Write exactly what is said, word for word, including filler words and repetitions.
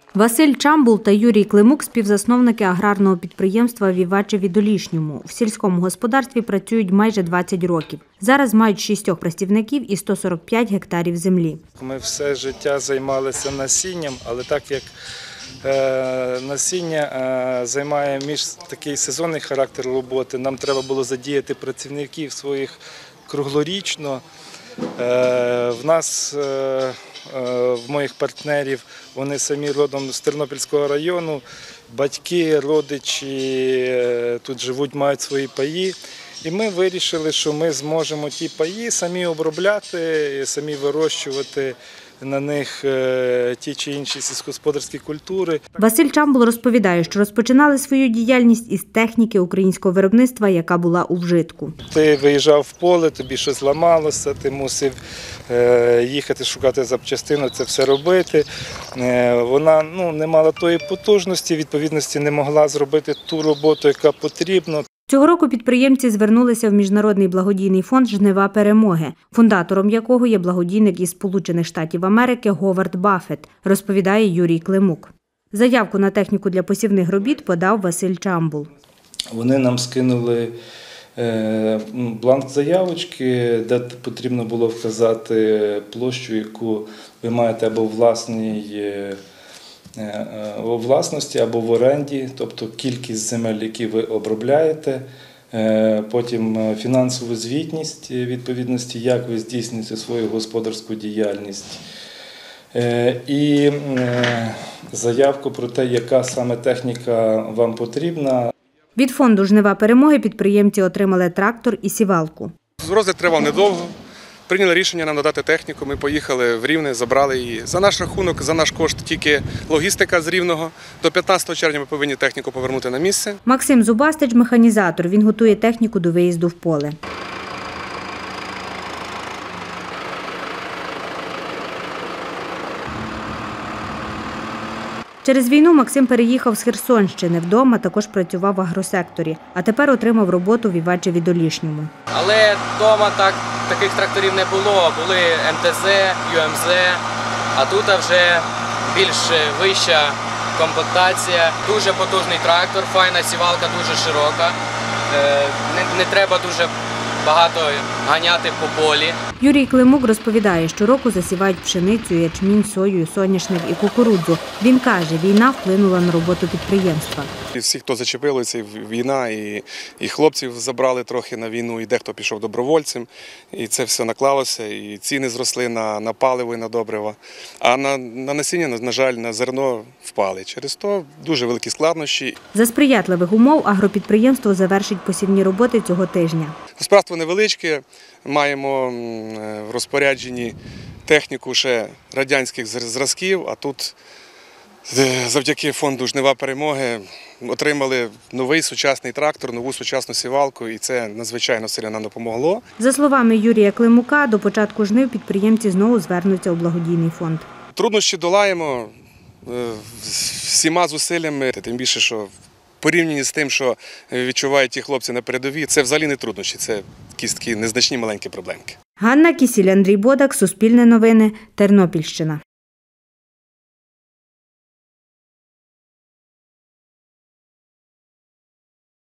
Василь Чамбул та Юрій Климук – співзасновники аграрного підприємства «Вівачеві Долішньому». В сільському господарстві працюють майже двадцять років. Зараз мають шістьох працівників і сто сорок п'ять гектарів землі. Ми все життя займалися насінням, але так як насіння займає між такий сезонний характер роботи, нам треба було задіяти працівників своїх круглорічно. В нас, в моїх партнерів, вони самі родом з Тернопільського району, батьки, родичі тут живуть, мають свої паї. І ми вирішили, що ми зможемо ті паї самі обробляти, самі вирощувати на них ті чи інші сільськогосподарські культури. Василь Чамбул розповідає, що розпочинали свою діяльність із техніки українського виробництва, яка була у вжитку. Ти виїжджав в поле, тобі щось ламалося, ти мусив їхати шукати запчастину, це все робити. Вона ну, не мала тої потужності, відповідності не могла зробити ту роботу, яка потрібна. Цього року підприємці звернулися в Міжнародний благодійний фонд «Жнива перемоги», фундатором якого є благодійник із Сполучених Штатів Америки Говард Баффет, розповідає Юрій Климук. Заявку на техніку для посівних робіт подав Василь Чамбул. Вони нам скинули бланк заявочки, де потрібно було вказати площу, яку ви маєте або власній у власності або в оренді, тобто кількість земель, які ви обробляєте, потім фінансову звітність відповідності, як ви здійснюєте свою господарську діяльність, і заявку про те, яка саме техніка вам потрібна. Від фонду «Жнива перемоги» підприємці отримали трактор і сівалку. Розгляд тривав недовго. Прийняли рішення нам надати техніку, ми поїхали в Рівне, забрали її. За наш рахунок, за наш кошт тільки логістика з Рівного. До п'ятнадцятого червня ми повинні техніку повернути на місце. Максим Зубастич – механізатор, він готує техніку до виїзду в поле. Через війну Максим переїхав з Херсонщини. Вдома також працював в агросекторі, а тепер отримав роботу в «Вівачеві Долішньому». Але вдома так, таких тракторів не було. Були ем те зет, ю ем зет, а тут вже більш вища комплектація. Дуже потужний трактор, файна сівалка, дуже широка. Не, не треба дуже багато ганяти по полі. Юрій Климук розповідає, що щороку засівають пшеницю, ячмінь, сою, соняшник і кукурудзу. Він каже, війна вплинула на роботу підприємства. Всі, хто зачепилися, війна, і, і хлопців забрали трохи на війну, і дехто пішов добровольцем, і це все наклалося, і ціни зросли на, на паливо і на добрива. А на, на насіння, на жаль, на зерно впали. Через то дуже великі складнощі. За сприятливих умов агропідприємство завершить посівні роботи цього тижня. Господарство невеличке, маємо в розпорядженні техніку ще радянських зразків, а тут завдяки фонду «Жнива перемоги» отримали новий сучасний трактор, нову сучасну сівалку, і це надзвичайно сильно нам допомогло. За словами Юрія Климука, до початку жнив підприємці знову звернуться у благодійний фонд. Труднощі долаємо всіма зусиллями, тим більше, що порівняно з тим, що відчувають ті хлопці на передовій, це взагалі не труднощі, це якісь такі незначні маленькі проблемки. Ганна Кісіль, Андрій Бодак, Суспільне новини, Тернопільщина.